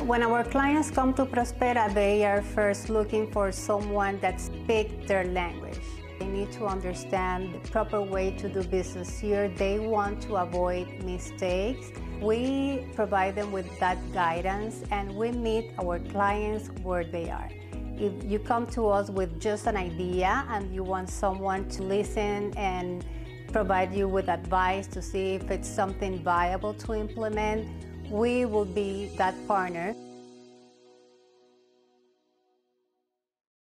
When our clients come to Prospera, they are first looking for someone that speaks their language. They need to understand the proper way to do business here. They want to avoid mistakes. We provide them with that guidance, and we meet our clients where they are. If you come to us with just an idea and you want someone to listen and provide you with advice to see if it's something viable to implement, we will be that partner.